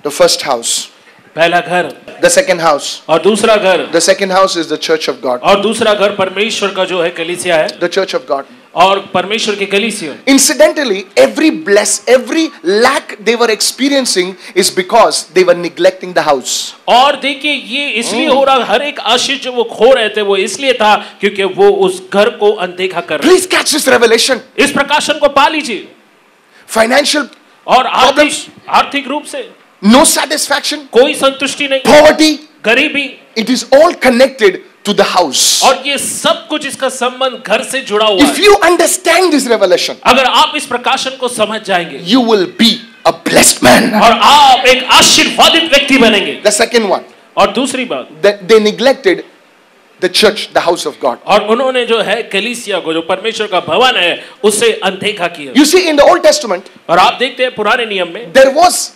The first house. पहला घर. The second house. और दूसरा घर. The second house is the church of God. और दूसरा घर परमेश्वर का जो है कलीसिया है. The church of God. और परमेश्वर की कलीसिया. Incidentally, every lack they were experiencing is because they were neglecting the house. और देखिए ये इसलिए हो रहा, हर एक आशीष जो वो खो रहे थे वो इसलिए था क्योंकि वो उस घर को अनदेखा कर रहे थे. Please catch this revelation. इस प्रकाशन को पा लीजिए. Financial और आर्थिक रूप से no satisfaction, कोई संतुष्टि नहीं, poverty, गरीबी, it is all connected to the house. और ये सब कुछ इसका संबंध घर से जुड़ा हुआ है. If you understand this revelation, अगर आप इस प्रकाशन को समझ जाएंगे, you will be a blessed man. और आप एक आशीर्वादित व्यक्ति बनेंगे. The second one, और दूसरी बात, that they neglected the church, the house of God. और उन्होंने जो है कलीसिया को, जो परमेश्वर का भवन है, उसे अनदेखा किया. You see in the Old Testament, और आप देखते हैं पुराने नियम में, there was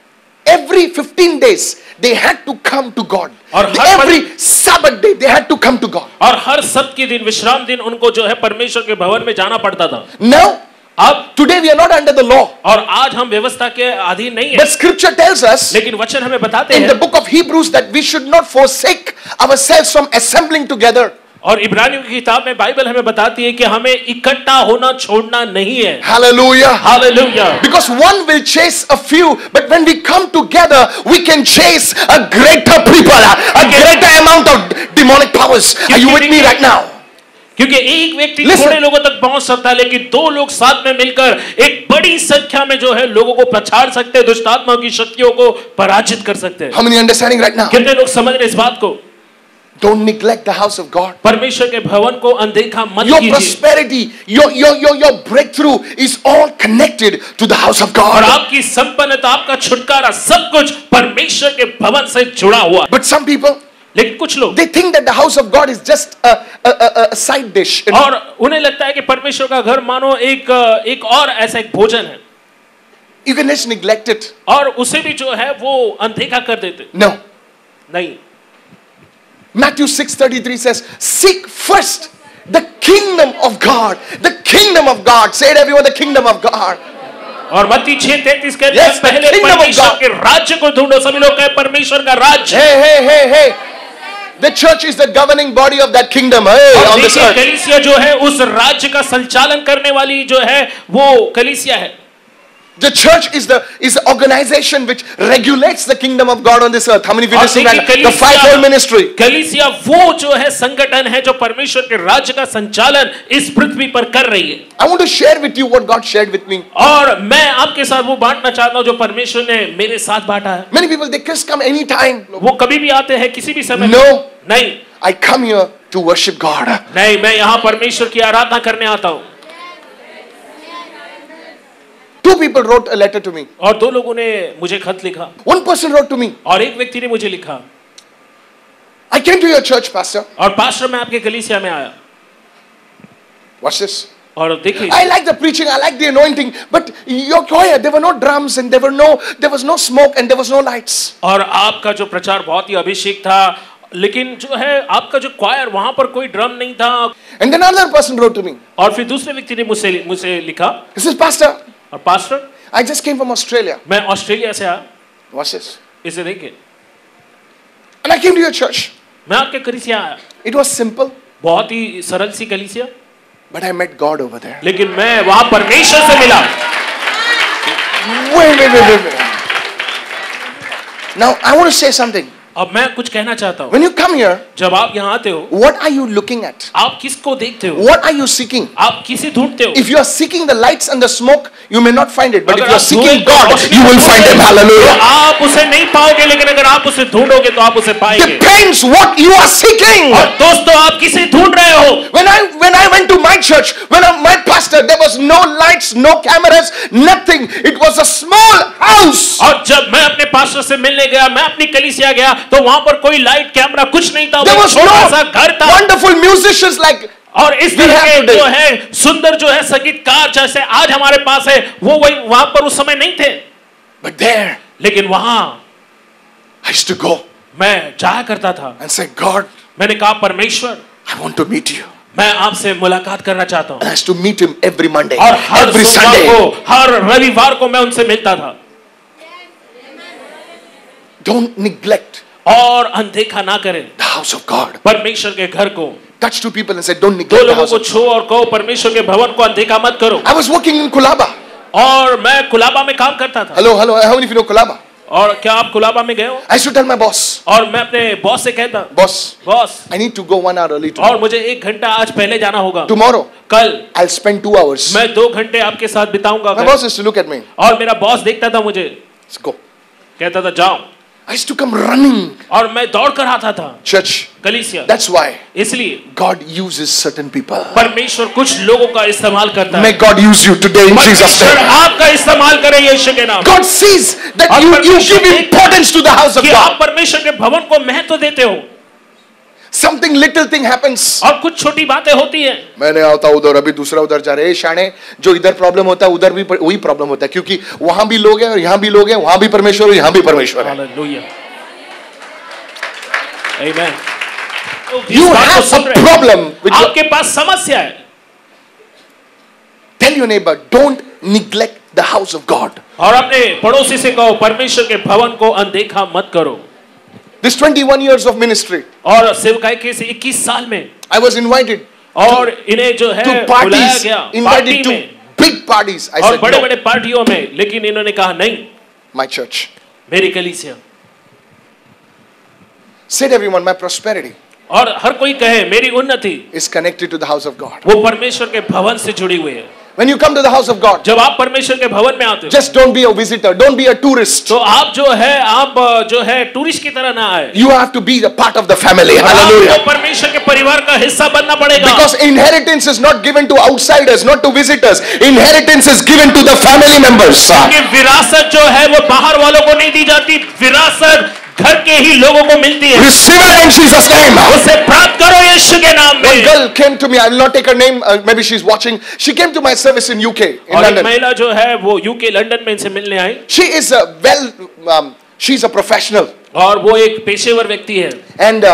every 15 days they had to come to God. और Every Sabbath day they had to come to God. और हर सब्त के दिन, विश्राम दिन उनको जो है परमेश्वर के भवन में जाना पड़ता था. Now, अब today we are not under the law. और आज हम व्यवस्था के अधीन नहीं है. But Scripture tells us लेकिन वचन हमें बताते in हैं the book of Hebrews that we should not forsake ourselves from assembling together. और इब्रानियों की किताब में बाइबल हमें बताती है कि हमें इकट्ठा होना छोड़ना नहीं है. Hallelujah. Hallelujah. Because one will chase a few, but when we come together, we can chase a greater people, a greater amount of demonic powers. Are you with me right now? क्योंकि एक व्यक्ति थोड़े लोगों तक पहुंच सकता है, लेकिन दो लोग साथ में मिलकर एक बड़ी संख्या में जो है लोगों को पछाड़ सकते हैं, दुष्ट आत्माओं की शक्तियों को पराजित कर सकते हैं. How many understanding right now? कितने लोग समझ रहे इस बात को? Don't neglect the house of God. परमेश्वर के भवन को अनदेखा मत Your कीजिए. prosperity, your breakthrough is all connected to the house of और God. आपकी संपन्नता, आपका छुटकारा, सब कुछ परमेश्वर के भवन से जुड़ा हुआ. But some people, लेकिन कुछ लोग, they think that the house of God is just a side dish. और उन्हें लगता है कि परमेश्वर का घर मानो एक और ऐसा एक भोजन है. You can just neglect it. और उसे भी जो है वो अनदेखा कर देते. No. नहीं. Matthew 6:33 says, seek first the kingdom of God. The kingdom of God. Say it everyone, the kingdom of God. और मत्ती 6:33 कहते हैं, पहले परमेश्वर के राज्य को ढूंढो. सभी लोग कहे परमेश्वर का राज्य. Hey. The church is the governing body of that kingdom. Hey, on this earth. कलीसिया जो है उस राज्य का संचालन करने वाली जो है वो कलीसिया है. The church is the organization which regulates the kingdom of God on this earth. How many of you listen that? The fivefold ministry. कलीसिया वो जो है संगठन है जो परमेश्वर के राज्य का संचालन इस पृथ्वी पर कर रही है. I want to share with you what God shared with me. और मैं आपके साथ वो बांटना चाहता हूँ जो परमेश्वर ने मेरे साथ बांटा है. Many people they just come anytime. वो कभी भी आते हैं किसी भी समय. No. नहीं. I come here to worship God. नहीं, मैं यहाँ परमेश्वर की आराधना करने आता हूँ. Two people wrote a letter to me. और दो लोगों ने मुझे खत लिखा. One person wrote to me. और एक व्यक्ति ने मुझे लिखा. I came to your church, pastor. और पास्टर मैं आपके कलीसिया में आया. Watch this. और देखिए. I like the preaching, I like the anointing, but your choir, there were no drums and there was no smoke and there was no lights. और आपका जो प्रचार बहुत ही अभिषेक था, लेकिन जो है आपका जो क्वायर वहां पर कोई ड्रम नहीं था. And then another person wrote to me. और फिर दूसरे व्यक्ति ने मुझसे लिखा. He says, pastor. और pastor, I just came from Australia. मैं ऑस्ट्रेलिया से आया. What's this? इसे देखिए. And I came to your church. मैं आपके कलीसिया आया. It was simple. बहुत ही सरल सी कलीसिया. But I met God over there. लेकिन मैं वहां परमेश्वर से मिला. Wait. Now I want to say something. अब मैं कुछ कहना चाहता हूँ. When you come here, जब आप यहाँ आते हो, what are you looking at? आप किसको देखते हो? What are you seeking? आप किसे ढूंढते हो? If you are seeking the lights and the smoke, you may not find it. But if you are अगर seeking God, you will find Him. Hallelujah. आप उसे नहीं पाओगे, लेकिन अगर आप उसे ढूंढोगे तो आप उसे पाएंगे. Depends what you are seeking. और दोस्तों आप किसे ढूंढ रहे हो? When I went to my church, my pastor, there was no lights, no cameras, nothing. It was a small house. और जब मैं अपने पास्टर से मिलने गया, मैं अपनी कलीसिया गया, तो वहां पर कोई लाइट कैमरा कुछ नहीं था. There was छोटा सा घर था. wonderful musicians like और इस तरह के जो है सुंदर जो है संगीतकार जैसे आज हमारे पास है, वो वही वहां पर उस समय नहीं थे. But there, लेकिन वहां I used to go. मैं जाया करता था. And say, God, मैंने कहा परमेश्वर, I want to meet you. मैं आपसे मुलाकात करना चाहता हूँ. And I used to meet Him every Monday, और हर every सोमवार Sunday. को, हर रविवार को मैं उनसे मिलता था. Don't neglect और अनदेखा ना करें the house of God. परमेश्वर के घर को। Touch two people and say, don't दो neglect the लोगों house को of God. छो और कहो परमेश्वर के भवन को अनदेखा मत करो। I was working in Kolhapur. और मैं कुलाबा में काम करता था। Hello, how many of you know Kolhapur? और क्या आप कुलाबा में गए हो? I used to tell my boss, और मैं अपने बॉस से कहता, boss, I need to go 1 hour early tomorrow. और मुझे 1 घंटा आज पहले जाना होगा। Tomorrow, कल I'll spend 2 hours. मैं 2 घंटे आपके साथ बिताऊंगा। My boss used to look at me. और मेरा बॉस देखता था मुझे, Let's go. कहता था जाओ। I used to come running. और मैं दौड़ कर आता था Church. कलीसिया। That's why इसलिए God uses certain people. परमेश्वर कुछ लोगों का इस्तेमाल करता है। May God use you today in Jesus' परमेश्वर name. आपका इस्तेमाल करे यीशु के नाम। God sees that you give importance to the house of कि आप God. परमेश्वर के भवन को महत्व देते हो। Something little thing happens. और कुछ छोटी बातें होती हैं। मैंने आता उधर, अभी दूसरा उधर जा रहे हैं। शाने जो इधर प्रॉब्लम होता है उधर भी वही प्रॉब्लम होता है, क्योंकि वहां भी लोग हैं और यहाँ भी लोग हैं, वहां भी परमेश्वर और यहाँ भी परमेश्वर है। Hallelujah. Amen. You have a problem with आपके पास समस्या है। Tell your neighbor, don't neglect the house of God. और अपने पड़ोसी से कहो परमेश्वर के भवन को अनदेखा मत करो। This 21 years of ministry, और सेवकाई के 21 साल में I was invited और इन्हें जो है to बुलाया parties, गया invited पार्टी to में big parties. I और said बड़े no. बड़े पार्टियों में, लेकिन इन्होंने कहा नहीं, My church. मेरी कलीसिया। Said everyone, my prosperity और हर कोई कहे मेरी उन्नति is connected to the house of God. वो परमेश्वर के भवन से जुड़ी हुई है। When you come to the house of God, जब आप परमेश्वर के भवन में आते हो, just don't be a visitor, don't be a tourist. तो आप जो है टूरिस्ट की तरह ना आए। You have to be a part of the family. आपको Hallelujah. परमेश्वर के परिवार का हिस्सा बनना पड़ेगा। Because inheritance is not given to outsiders, not to visitors. Inheritance is given to the family members. क्योंकि विरासत जो है वो बाहर वालों को नहीं दी जाती, विरासत घर के ही लोगों को मिलती है। Receive it in Jesus' name. उसे प्राप्त करो यीशु के नाम में। One girl came to me. I will not take her name. Maybe she's watching. She came to my service in UK, in और एक London. महिला जो है वो यूके लंदन में इनसे मिलने आई। She is she's a professional. और वो एक पेशेवर व्यक्ति है। And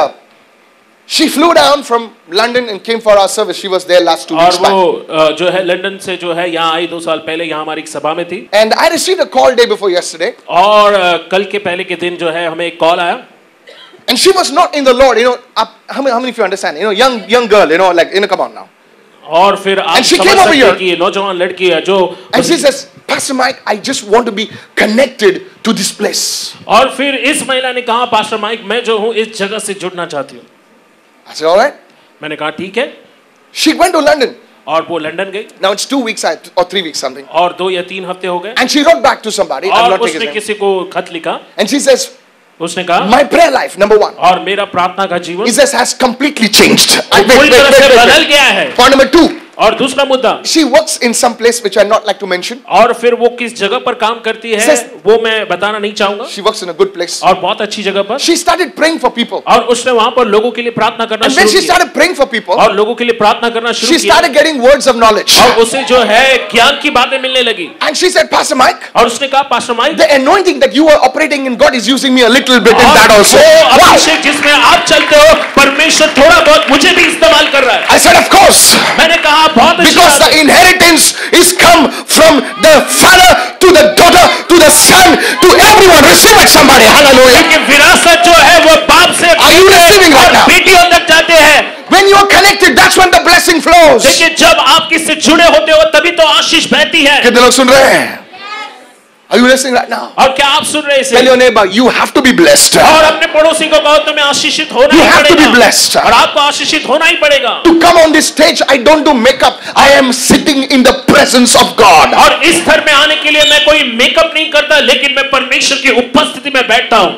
she flew down from London and came for our service. She was there last 2 और weeks back. वो जो है लंदन से जो है यहाँ आई 2 साल पहले, यहाँ हमारी एक सभा में थी। And I received a call day before yesterday. और कल के पहले के दिन जो है हमें एक कॉल आया। And she was not in the Lord. How many of you understand? Young girl. Like come on now. और फिर आप And she समझ came over सकते here. हैं कि ये नौजवान लड़की है जो And she says, Pastor Mike, I just want to be connected to this place. और फिर इस महिला ने कहा पास्टर माइक मैं जो हूँ इस जगह से जुड़ना चाहती हूँ। I said, all right. मैंने कहा ठीक है। She went to London. और वो लंदन गई। Now it's 2 weeks or 3 weeks something. और 2 या 3 हफ्ते हो गए। And she wrote back to somebody. I'm और not taking उसने his name. किसी को खत लिखा। And she says, उसने कहा my prayer life, number 1. और मेरा प्रार्थना का जीवन He says has completely changed. पूरी तरह से बदल गया है। Point number 2. और दूसरा मुद्दा, She works in some place which I not like to mention. और फिर वो किस जगह पर काम करती है वो मैं बताना नहीं चाहूंगा। She works in a good place. और बहुत अच्छी जगह पर। She started praying for people. और उसने वहां पर लोगों के लिए प्रार्थना करना And शुरू when she किया। started praying for people, और लोगों के लिए प्रार्थना करना शुरू she किया। started getting words of knowledge. और उसे जो है ज्ञान की बातें मिलने लगी। And she said, Pastor Mike, और उसने कहा pastor Mike, the anointing that you are operating in, God is using me a little bit in और that also. वो Wow. अभिषेक जिसमें आप चलते हो परमेश्वर थोड़ा बहुत मुझे भी इस्तेमाल कर रहा है। I said, of course. मैंने कहा बहुत अच्छी Because बात the inheritance is come from the father to the daughter to the son to everyone. Receive it, somebody. Hallelujah. क्योंकि विरासत जो है वो बाप से Are you receiving right now? बेटियों तक जाते हैं। When you are connected, that's when the blessing flows. देखिए जब आप किससे जुड़े होते हो तभी तो आशीष बहती है। कितने लोग सुन रहे हैं? Are you listening right now? और क्या आप सुन रहे हैं इसे? Tell your neighbor, you have to be blessed. और अपने पड़ोसी को कहो तुम्हें आशीषित होना You he have to be पड़ेगा। blessed. और आपको आशीषित होना ही पड़ेगा। To come on this stage, I don't do makeup. I am sitting in the presence of God. और इस स्तर में आने के लिए मैं कोई मेकअप नहीं करता, लेकिन मैं परमेश्वर की उपस्थिति में बैठता हूँ।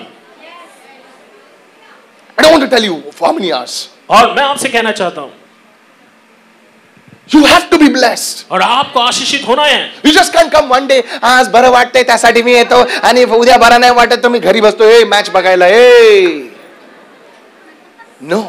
I don't want to tell you for how many hours. और मैं आपसे कहना चाहता हूँ You have to be blessed. और आपको आशीषित होना है। You just can't come one day. आज बरं वाटतंय त्यासाठी मी येतो आणि उद्या बरं नाही वाटत तर मी घरी बसतो मॅच बघायला. No.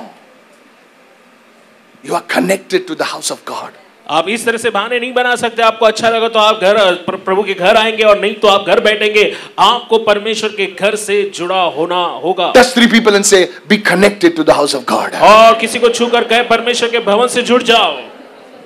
You are connected to the house of God. आप इस तरह से बहाने नहीं बना सकते। आपको अच्छा लगा तो आप घर प्रभु के घर आएंगे और नहीं तो आप घर बैठेंगे। आपको परमेश्वर के घर से जुड़ा होना होगा। Touch 3 people and say, be connected to the house of God. और किसी को छूकर कहे परमेश्वर के भवन से जुड़ जाओ।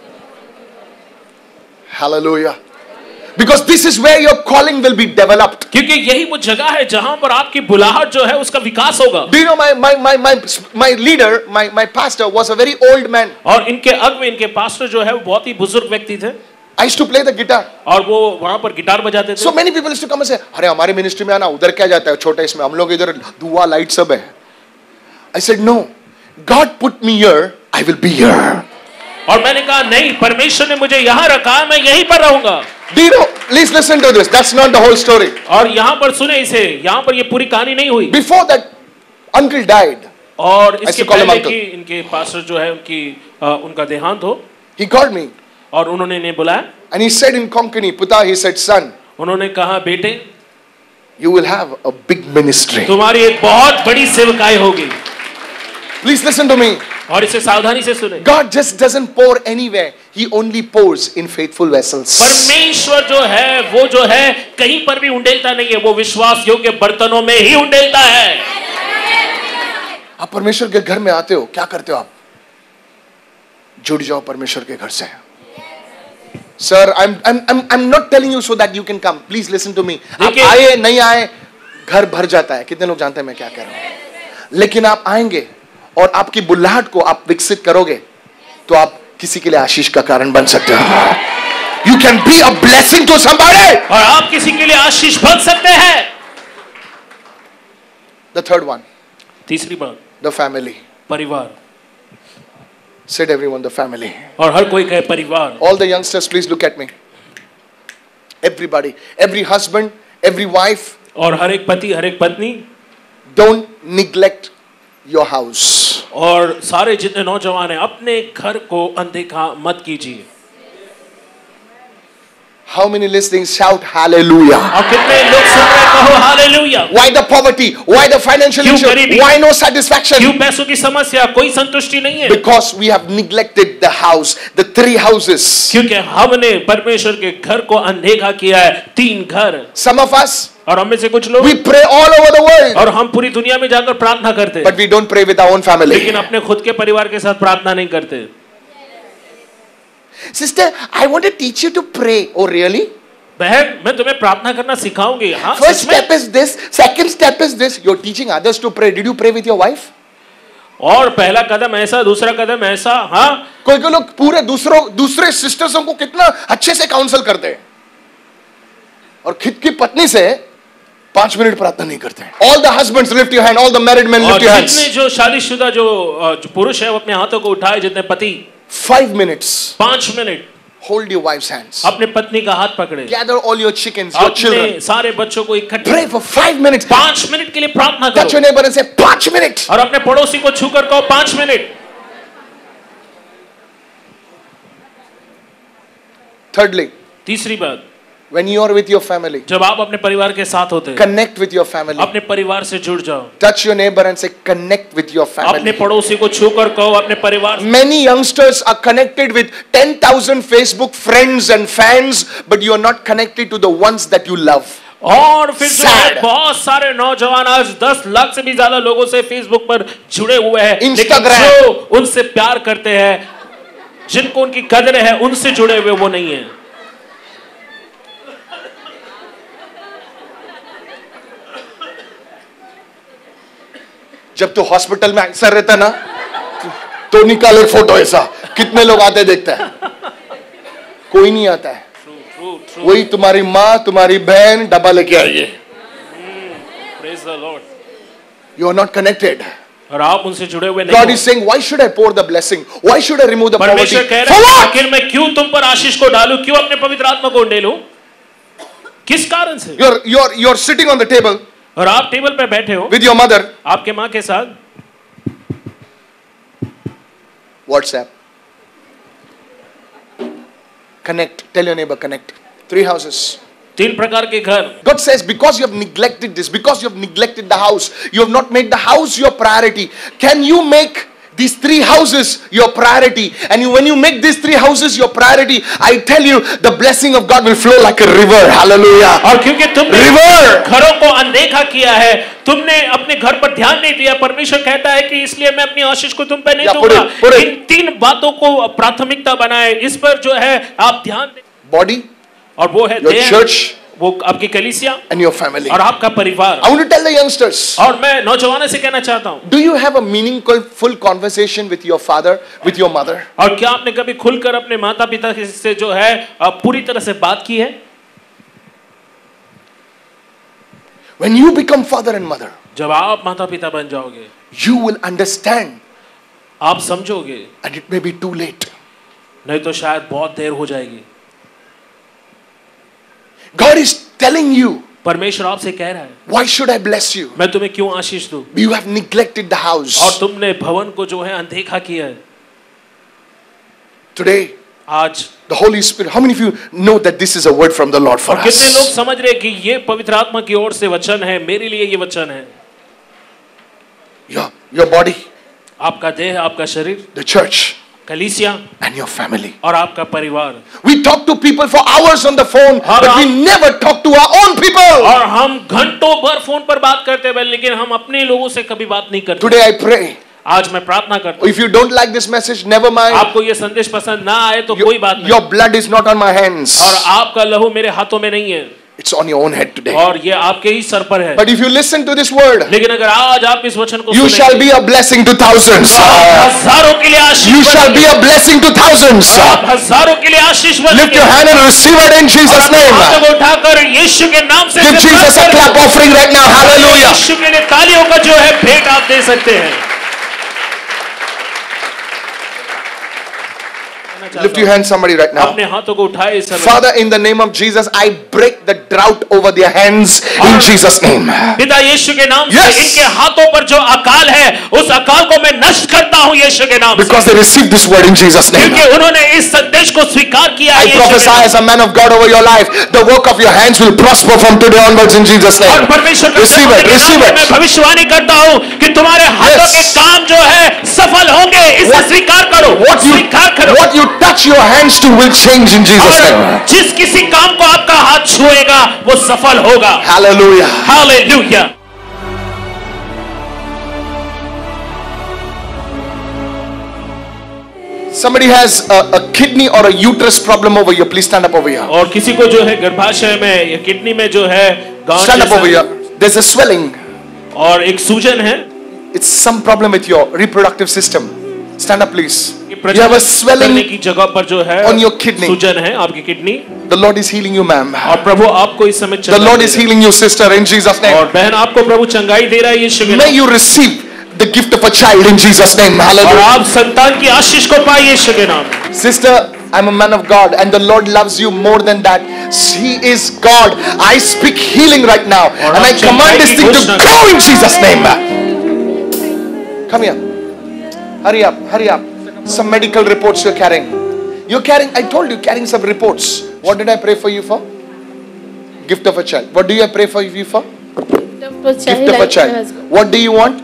Hallelujah. Because this is where your calling will be developed. क्योंकि यही वो जगह है जहां पर आपकी बुलाहट जो है उसका विकास होगा. Do you know my leader, my pastor was a very old man. और इनके अगुवे, इनके पास्टर जो है वो बहुत ही बुजुर्ग व्यक्ति थे. I used to play the guitar. और वो वहां पर गिटार बजाते थे. So many people used to come and say, अरे हमारे मिनिस्ट्री में आना, उधर क्या जाता है छोटे इसमें, हम लोग इधर धुआं लाइट सब है. I said no, God put me here, I will be here. और मैंने कहा नहीं, परमेश्वर ने मुझे यहाँ रखा, मैं यहीं पर रहूंगा. Do you know? Please listen to this. That's not the whole story. और यहाँ पर सुने इसे, यहाँ पर ये पूरी कहानी नहीं हुई. Before that, uncle died. और इसके पहले कि इनके पास्टर जो है उनका देहांत हो. He called me. और उन्होंने इन्हें बुलाया. And he said in Konkani, Puta, he said, son. उन्होंने कहा बेटे, you will have a big ministry. तुम्हारी एक बहुत बड़ी सेवकाई होगी. Please listen to me. और इसे सावधानी से सुने. God just doesn't pour anywhere. He only pours in faithful vessels. परमेश्वर जो है वो जो है कहीं पर भी उंडेलता नहीं है, वो विश्वास योग्य बर्तनों में ही उंडेलता है. आप परमेश्वर के घर में आते हो, क्या करते हो आप? जुड़ जाओ परमेश्वर के घर से. Sir, I'm not telling you so that you can come. Please listen to me. आप आए नहीं आए, घर भर जाता है. कितने लोग जानते हैं मैं क्या कह रहा हूं? लेकिन आप आएंगे और आपकी बुलाहट को आप विकसित करोगे तो आप किसी के लिए आशीष का कारण बन सकते हो. You can be a blessing to somebody. और आप किसी के लिए आशीष बन सकते हैं. The third one. तीसरी बात. The family. परिवार. Said everyone, the family. और हर कोई कहे परिवार. All the youngsters, please look at me. Everybody, every husband, every wife. और हर एक पति, हर एक पत्नी. Don't neglect your house. और सारे जितने नौजवान हैं अपने घर को अनदेखा मत कीजिए. How many listening? Shout hallelujah. और कितने लोग सुन रहे हैं, कहो hallelujah. Why the poverty? Why the financial issue? Why no satisfaction? क्यों पैसों की समस्या, कोई संतुष्टि नहीं है? Because we have neglected the house, the three houses. क्योंकि हमने परमेश्वर के घर को अनदेखा किया है. 3 घर. Some of us, और हम में से कुछ लोग, we pray all over the world. और हम पूरी दुनिया में जाकर प्रार्थना करते हैं. But we don't pray with our own family. लेकिन अपने खुद के परिवार के साथ प्रार्थना नहीं करते. Sister, I want to teach you to pray. Oh, really? बहन, मैं तुम्हें प्रार्थना करना सिखाऊंगी. हाँ, First step is this. Second step is this. You're teaching others to pray. Did you pray with your wife? और पहला कदम ऐसा, दूसरा कदम ऐसा. हाँ, कोई लोग पूरे दूसरे सिस्टर्सों को कितना अच्छे से काउंसल करते हैं और खुद की पत्नी से 5 मिनट प्रार्थना नहीं करते. All the husbands lift your hand. All the married men lift your hands. जितने जो शादीशुदा जो पुरुष है वो अपने हाथों को उठाए. जितने पति, 5 minutes. 5 minute. Hold your wife's hands. अपने पत्नी का हाथ पकड़े. Gather all your chickens, your children. सारे बच्चों को इकट्ठे. Pray for 5 minutes. 5 मिनट के लिए प्रार्थना करो. Touch your neighbor and say 5 minutes. और अपने पड़ोसी को छूकर कहो 5 मिनट. Thirdly, तीसरी बात, when you are with your family, जब आप अपने परिवार के साथ होते हैं, connect with your family. अपने परिवार से जुड़ जाओ. Touch your neighbor and say connect with your अपने family. पड़ोसी को छूकर कहो अपने परिवार. Many youngsters are connected with 10,000 Facebook friends and fans, but you are not connected to the ones that you love. और फिर जो है बहुत सारे नौजवान आज 10 लाख से भी ज्यादा लोगों से फेसबुक पर जुड़े हुए हैं, लेकिन जो उनसे प्यार करते हैं, जिनको उनकी कदर है, उनसे जुड़े हुए वो नहीं है. जब तो हॉस्पिटल में अक्सर रहता ना तो निकाले फोटो ऐसा. कितने लोग आते देखते हैं? कोई नहीं आता है. वही तुम्हारी माँ, तुम्हारी बहन डब्बा लेके आई है. Praise the Lord. You are not connected. और आप उनसे जुड़े हुए नहीं. God is saying, why should I pour the blessing? Why should I remove the poverty? परमेश्वर कह रहा है आखिर मैं क्यों तुम पर आशीष को डालूं, क्यों अपने पवित्र आत्मा को उंडेलूं? किस कारण से? You're sitting on the table. और आप टेबल पे बैठे हो with your mother, आपके माँ के साथ. WhatsApp. Connect. Tell your neighbor, connect. 3 houses. 3 प्रकार के घर. God says, because you have neglected this, because you have neglected the house, you have not made the house your priority. Can you make these 3 houses your priority? And when you make these 3 houses your priority, I tell you, the blessing of God will flow like a river. Hallelujah. और क्योंकि तुमने घरों को अनदेखा किया है, तुमने अपने घर पर ध्यान नहीं दिया, परमेश्वर कहता है कि इसलिए मैं अपनी आशीष को तुम पे नहीं दूंगा. इन 3 बातों को प्राथमिकता बनाए, इस पर जो है आप ध्यान दें. Body, और वो है your church, वो आपकी कलीसिया and your family. और आपका परिवार. I want to tell the youngsters. और मैं नौजवानों से कहना चाहता हूँ. Do you have a meaningful, full conversation with your father, with your mother? और क्या आपने कभी खुलकर अपने माता पिता से जो है पूरी तरह से बात की है? When you become father and mother, जब आप माता पिता बन जाओगे, you will understand. आप समझोगे. And it may be too late. नहीं तो शायद बहुत देर हो जाएगी. God is telling you. परमेश्वर आपसे कह रहा है. Why should I bless you? मैं तुम्हें क्यों आशीष दूं? You have neglected the house. और तुमने भवन को जो है अनदेखा किया है. Today, आज the Holy Spirit. How many of you know that this is a word from the Lord for us? कितने लोग समझ रहे कि ये पवित्र आत्मा की ओर से वचन है, मेरे लिए ये वचन है. Your body, आपका देह, आपका शरीर, the church, कलीसिया, and your family. और आपका परिवार. We talk to people for hours on the phone, but we never talk to our own people. और हम घंटों भर फोन पर बात करते हैं, लेकिन हम अपने लोगों से कभी बात नहीं करते. Today I pray. आज मैं प्रार्थना करता हूँ. If you don't like this message, never mind. आपको ये संदेश पसंद ना आए तो कोई बात नहीं. Your blood is not on my hands. और आपका लहू मेरे हाथों में नहीं है. It's on your own head today. और ये आपके ही सर पर है. But if you listen to this word, लेकिन अगर आज आप इस वचन को you shall be a blessing to thousands. हजारों के लिए आशीष. You shall be a blessing to thousands. आप हजारों के लिए आशीष बनेंगे. Lift your hand and receive it in Jesus' name. हाथों को उठाकर यीशु के नाम से Give Jesus a clap offering right now. Hallelujah. यीशु के लिए तालियों का जो है भेंट आप दे सकते हैं. Lift your hand, somebody, right now. अपने हाथों को उठाए इस समय. Father, in the name of Jesus, I break the drought over their hands in Jesus' name. पिता यीशु के नाम से इनके हाथों पर जो अकाल है, उस अकाल को मैं नष्ट करता हूँ यीशु के नाम से. Because they received this word in Jesus' name. क्योंकि उन्होंने इस संदेश को स्वीकार किया है. I prophesy as a man of God over your life. The work of your hands will prosper from today onwards in Jesus' name. और परमेश्वर का Receive it. Receive it. मैं भविष्यवाणी करता हूँ कि तुम्हारे हाथों के काम जो है सफल होंगे. इसे स्वीकार करो. स्वीकार करो. What you touch your hands to will change in Jesus' name. जिस किसी काम को आपका हाथ छुएगा वो सफल होगा. Hallelujah. Hallelujah. Somebody has a kidney or a uterus problem over here. Please stand up over here. और किसी को जो है गर्भाशय में या किडनी में जो है गांठ. Stand up over here. There's a swelling. और एक सूजन है. It's some problem with your reproductive system. Stand up, please. You have a swelling की जगह पर जो है on your kidney. सूजन है आपकी kidney. The Lord is healing you, ma'am. और प्रभु आपको इस समय The Lord is healing you, sister, in Jesus' name. और बहन आपको प्रभु चंगाई दे रहा है यीशु के नाम. May you receive the gift of a child in Jesus' name. और Hallelujah. आप संतान की आशीष को पाए यीशु के नाम. Sister, I'm a man of God and the Lord loves you more than that. He is God. I speak healing right now and I command this thing to go in Jesus' name. Come here. Hurry up, hurry up. Some medical reports you're carrying. You're carrying, I told you, carrying some reports. What did I pray for you for? Gift of a child. What do you pray for you for? Gift of a child. What do you want?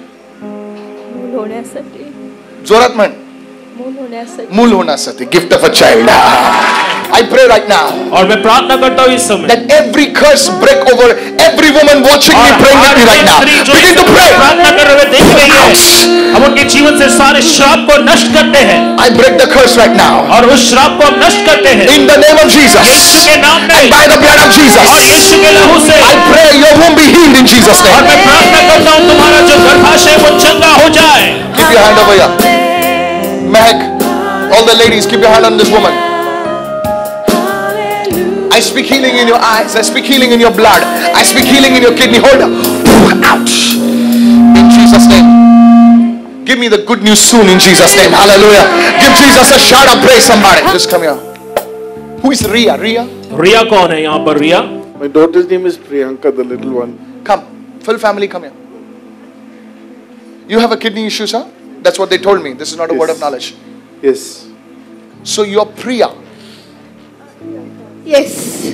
जोरात म्हण. मूल होण्यासाठी. Gift of a child. I pray right now. और मैं प्रार्थना करता हूँ इस समय. That every curse break over every woman watching me, praying with me right now. Begin to pray. प्रार्थना कर रहे देख रही है. हम उनके जीवन से सारे श्राप को नष्ट करते हैं. I break the curse right now. और उस श्राप को हम नष्ट करते हैं. In the name of Jesus. यीशु के नाम में. And by the blood of Jesus. और यीशु के लहू से. I pray your womb be healed in Jesus' name. और मैं प्रार्थना करता हूँ तुम्हारा जो गर्भाशय वो चंगा हो जाए. Keep your hand over here. Mehak, all the ladies, keep your hand on this woman. I speak healing in your eyes. I speak healing in your blood. I speak healing in your kidney. Hold up. Ouch. In Jesus' name. Give me the good news soon in Jesus' name. Hallelujah. Give Jesus a shout of praise, somebody. Just come here. Who is Ria? Ria? Ria कौन है यहाँ पर? Ria? My daughter's name is Priyanka, the little one. Come. Full family, come here. You have a kidney issue, sir? That's what they told me. This is not a word of knowledge. Yes. So you're Priya. Yes.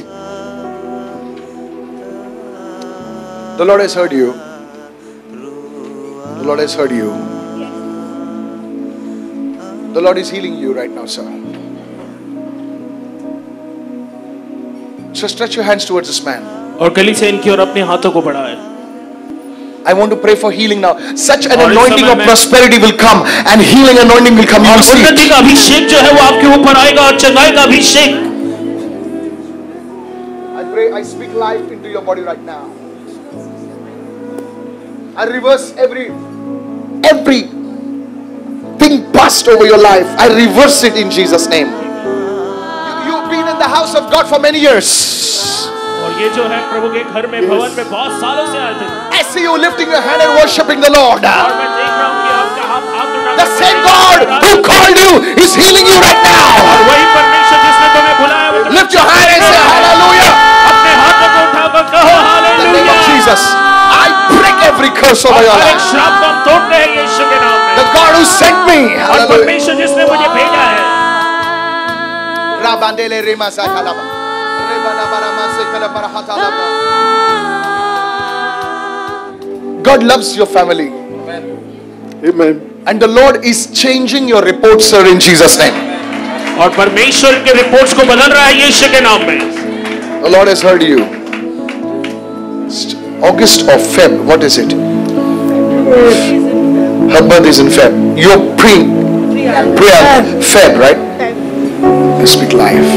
The Lord has heard you. The Lord has heard you. The Lord is healing you right now, sir. So stretch your hands towards this man. और कलीसिया इनकी ओर अपने हाथों को बढ़ाए. I want to pray for healing now. Such an anointing of prosperity will come and healing anointing will come. You will see. उन्नति का अभिषेक जो है वो आपके ऊपर आएगा और चंगाई का अभिषेक. I pray pray, I speak life into your body right now. I reverse every thing past over your life. I reverse it in Jesus' name. You've been in the house of God for many years. और ये जो है प्रभु के घर में भवन में बहुत सालों से आए थे. I see you lifting your hand and worshiping the Lord. और मैं देख रहा हूँ कि आपका हाथ उठा. The same God who called you is healing you right now. और वही परमेश्वर जिसने तुम्हें बुलाया वो Lift your hand and say hallelujah. अपने हाथों को उठाकर कहो In the name of hallelujah. Jesus, I break every curse over your हर एक life. श्राप को हम तोड़ रहे हैं यीशु के नाम में. The God who sent me. और Hallelujah. परमेश्वर जिसने मुझे भेजा है. Rabandele rema sakalaba. Rebana barama sekalaba hatalaba. God loves your family. Amen. And the Lord is changing your report, sir, in Jesus' name. और परमेश्वर के रिपोर्ट्स को बदल रहा है यीशु के नाम में. The Lord has heard you. August or Feb, what is it? Her birth is in Feb. You're Feb, right? I speak life.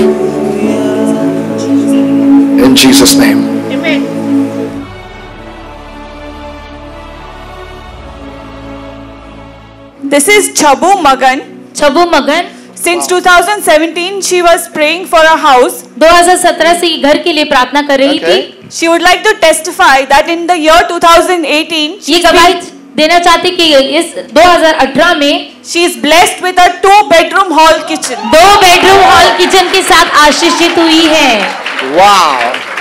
In Jesus' name. Amen. This is Chabu Magan. Chabu Magan. Since 2017, she was praying for a house. 2017 से घर के लिए प्रार्थना कर रही थी. She would like to testify that in the year 2018, ये गवाही देना चाहती कि इस 2018 में she is blessed with a 2-bedroom hall kitchen. 2 bedroom hall kitchen के साथ आशीषित हुई है. Wow.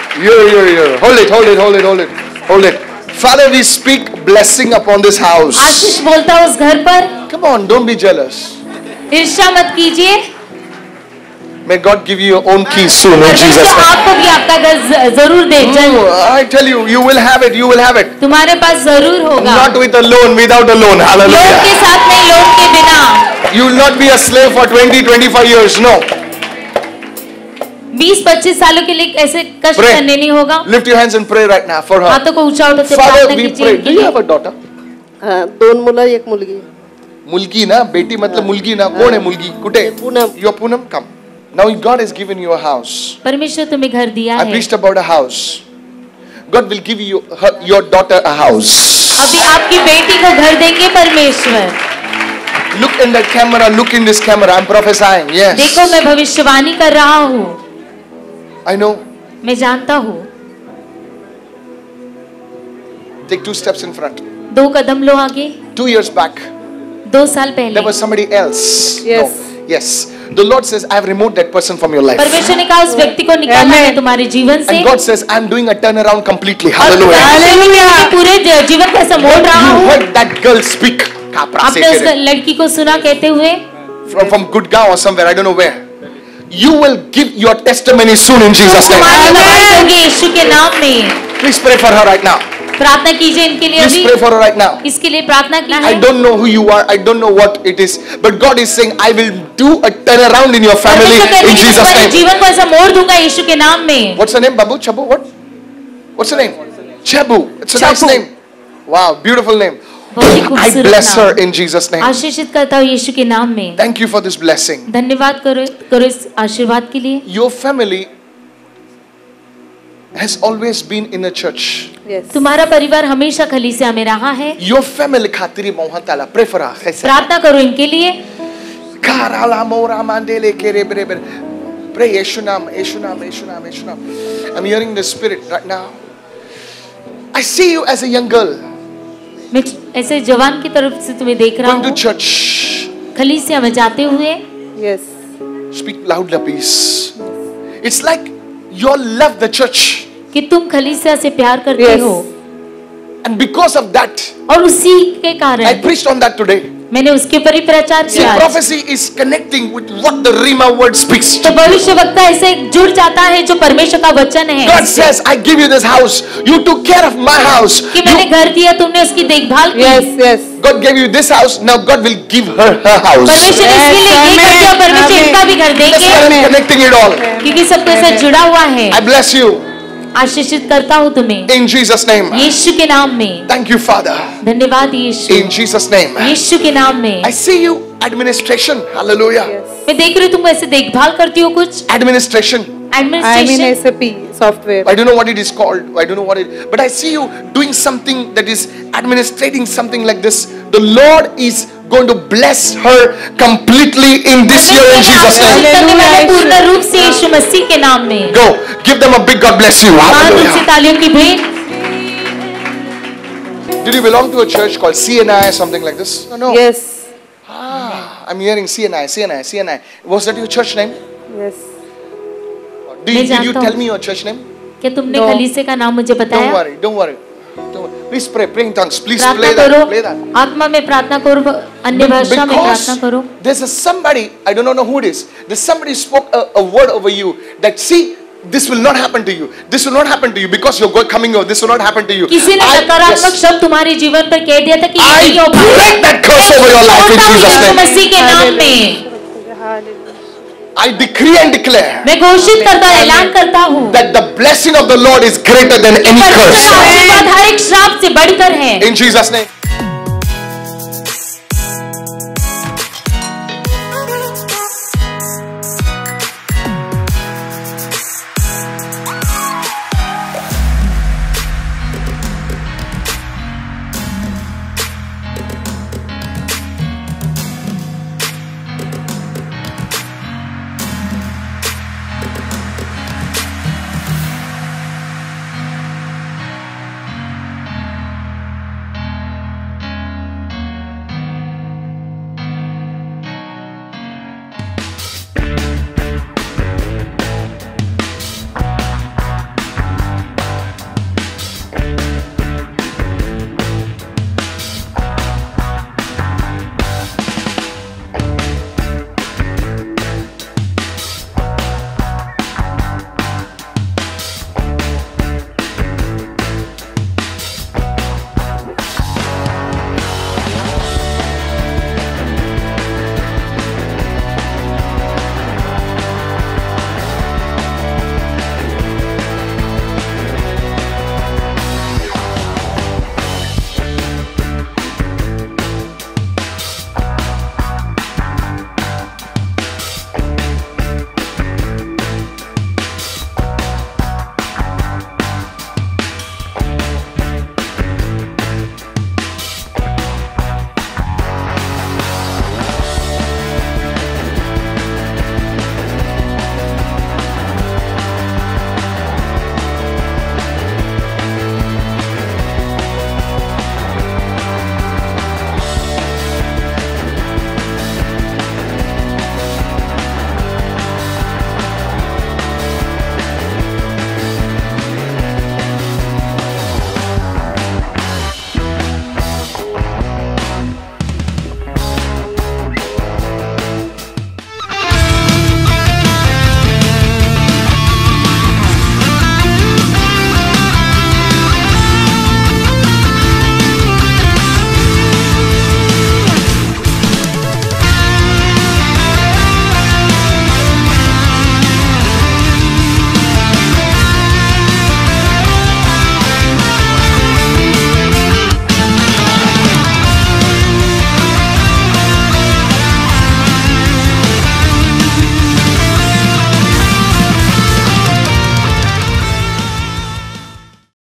Hold it. Father, we speak blessing upon this house. आशीष बोलता है उस घर पर. Come on, don't be jealous. ईर्ष्या मत कीजिए. May God give you your own keys soon in Jesus' परमेश्वर name. आपको भी आपका घर जरूर दे. I tell you, you will have it. तुम्हारे पास जरूर होगा. Not with a loan, without a loan. Loan के Hallelujah. साथ नहीं, लोन के बिना. You will not be a slave for 20-25 years. No. 20-25 सालों के लिए ऐसे कष्ट Pray. करने नहीं होगा. Lift your hands and pray right now for her. हाथों को ऊंचा उठाते Father, प्रार्थना we कीजिए pray. इनके Do you लिए. have a daughter? हाँ, 2 मुलं 1 मुलगी. मुलगी ना, बेटी मतलब मुलगी ना. कौन है मुलगी? कुठे? Poonam. Your Poonam, come. Now God has given you a house. परमेश्वर तुम्हें घर दिया I है. preached about a house. God will give you your daughter a house. अभी आपकी बेटी को घर देंगे परमेश्वर. Look in the camera. Look in this camera. I'm prophesying. Yes. देखो मैं भविष्यवाणी कर रहा हूँ. I know. मैं जानता हूँ. Take 2 steps in front. 2 कदम लो आगे. 2 years back, 2 साल पहले there was somebody else. Yes. No. Yes. The Lord says, I have removed that person from your life. परमेश्वर ने कहा उस व्यक्ति को निकालना है तुम्हारे जीवन से. And God says, I'm doing a turnaround completely. और Hallelujah. मैं पूरे जीवन को ऐसा मोड़ रहा You हूँ. heard that girl speak. आपने उस लड़की को सुना कहते हुए. From Gurgaon or somewhere, I don't know where. You will give your testimony soon in Jesus' name. तुम्हारी गवाही होगी यीशु के नाम में. Please pray for her right now. प्रार्थना कीजिए इनके लिए Please अभी. pray for her right now. इसके लिए प्रार्थना I कीजिए. don't know who you are. I don't know what it is. But God is saying, I will do a turnaround in your family in Jesus' name. जीवन को ऐसा मोड़ दूंगा यीशु के नाम में. What's her name, Babu? Chabu? What? What's her name? Chabu. It's a nice name. Wow, beautiful name. बहुत ही I खूबसूरत bless नाम. her in Jesus' name. आशीषित करता हूँ यीशु के नाम में. Thank you for this blessing. धन्यवाद करो इस आशीर्वाद के लिए. Your family has always been in a church. Yes. तुम्हारा परिवार हमेशा कलीसिया में रहा है. Your family khatiri mohatala. Pray for her. प्रार्थना करो इनके लिए. Karala mora mandele kere bre bre. Pray Yeshu naam, Yeshu naam, Yeshu naam, Yeshu naam. I'm hearing the Spirit right now. I see you as a young girl मैं ऐसे जवान की तरफ से तुम्हें देख रहा going to हूँ. church. कलीसिया में जाते हुए. Yes. Speak loudly, please. It's like you love the church. कि तुम कलीसिया से प्यार करते Yes. हो. And because of that, और उसी के I कारण preached on that today. मैंने उसके ऊपर ही प्रचार See, किया. prophecy is connecting with what the Rhema word speaks. तो भविष्य वक्ता ऐसे जुड़ जाता है जो परमेश्वर का वचन है. God says, I give you this house. You took care of my house. कि मैंने घर दिया, तुमने उसकी देखभाल की. Yes. Yes. God gave you this house. Now God will give her her house. परमेश्वर ने इसके लिए ये कर दिया, परमेश्वर इनका भी घर That's why देंगे. I'm connecting it all. क्योंकि सबके साथ जुड़ा हुआ है. I bless you आशीषित करता हूँ तुम्हें in Jesus' name. यीशु के नाम में. Thank you, Father. धन्यवाद यीशु. In Jesus' name. यीशु के नाम में. I see you administration. Hallelujah. मैं देख रही हूँ तुम ऐसे देखभाल करती हो कुछ. Administration. I'm in administration. SAP, software. I don't know what it is called. I don't know what it. But I see you doing something that is administrating something like this. The Lord is going to bless her completely in this year in Jesus' name. धन्यवाद पूर्ण रूप से यीशु मसीह के नाम में। Go, give them a big God bless you. Hallelujah. तालियों की भेंट। Did you belong to a church called CNI or something like this? No. Yes. I'm hearing CNI. Was that your church name? Yes. Did you tell me your church name? क्या तुमने कलीसिया का नाम मुझे बताया? Don't worry. Please pray in tongues. Please प्रार्थना play करो, that. आत्मा में प्रार्थना करो, अन्य भाषा में प्रार्थना करो। There's somebody, I don't know who it is. There's somebody spoke a word over you that see, this will not happen to you. This will not happen to you because you're coming over. This will not happen to you. किसी ने नकारात्मक शब्द तुम्हारे जीवन पर कह दिया था कि I break that curse over your life in Jesus' name. मसीह के नाम में I decree and declare मैं घोषित करता ऐलान करता हूँ that the blessing of the Lord is greater than any curse. आशीर्वाद हर एक श्राप से बढ़कर है। In Jesus' name.